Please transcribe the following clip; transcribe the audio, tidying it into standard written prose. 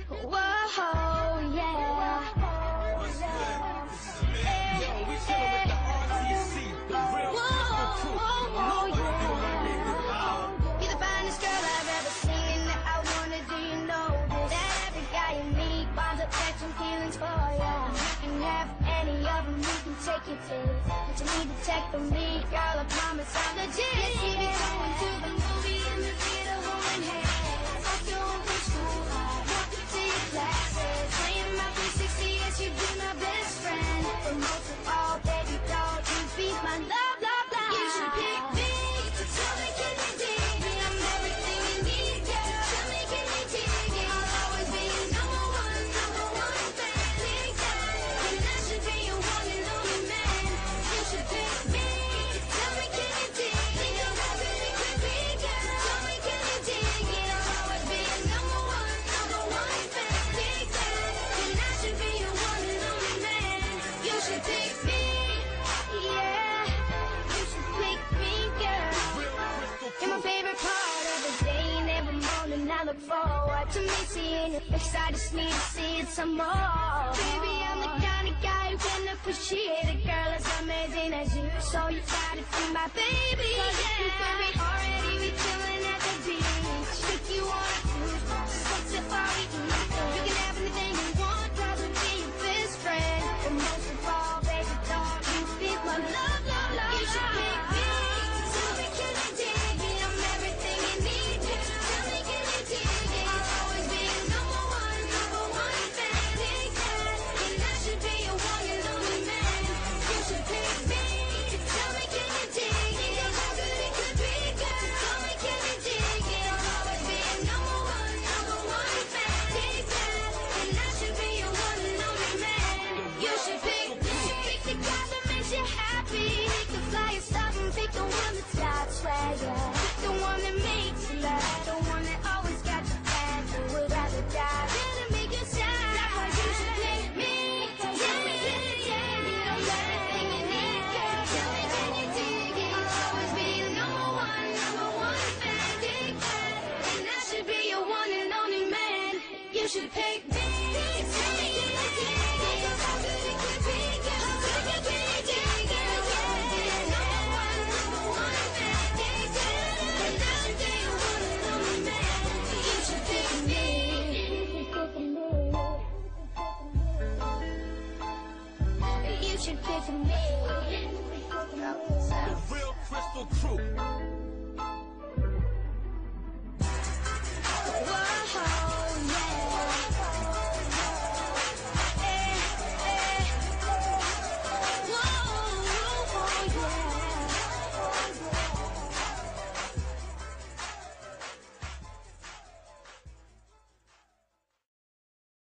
Whoa, yeah. What's good? This is man. Yo, we chillin' with the RTC, the real Crystal Crew. You're the finest girl I've ever seen. I wonder, do you know this? That every guy you meet winds up catching feelings for ya. You can have any of them, we can take you to it. But you need to check for me, girl, I promise I'm legit. You see me going to the movie in the theater, holding hands. Off your open school, walking to your classes. Playing my 360, yes, you be my best friend. But most of all, baby doll, you be my love, love, love. You should pick me, so tell me, can you dig it? I'm everything you need, girl. Tell me, can you dig it? I'll always be your number one fan. Dig that, and I should be your one and only man. You should pick me, so tell me, can you dig it? You're everything could be, girl. Tell me, can you dig it? I'll always be your number one fan. Dig that, and I should be your one and only man. You should pick me, yeah. You should pick me, girl. You're my favorite part of the day and every morning I look forward to me seeing your face. I just need to see it some more. Baby, I'm the kind of guy who can appreciate a girl as amazing as you. So you gotta be my baby, yeah. Already we chillin' at the beach. If you wanna cruise, so far we can eat. You can have anything you want, 'cause we'll be your best friend. But most of all, baby, don't you be my love, love, love. You should pick me. Tell me, can you dig it? I'm everything you need. Tell me, can you dig it? I'll always be your number one fan. Dig that, and I should be your one and only man. You should pick me. Tell me, can you dig it? You're everything could be, girl. Tell me, can you dig it? I'll always be your number one fan. Dig that, and I should be your one and only man. You should pick me. Pick the guy that makes you happy. Pick the flyest stuff and pick the one that's got swagger. Pick the one that makes you laugh. The one that always got your back. Who would rather die than make you sad? That's why you should pick me. Tell me, can you dig it? I'm everything you need, girl. Tell me, can you dig it? I'll always be your number one fan. Dig that, and I should be your one and only man. You should pick me. Tell me, can you dig it? How good it could be, girl. Tell me, can you dig it? I'll always be your number one fan. Dig that, and I should be your one and only man. You should pick me. You should pick me. The real Crystal Crew.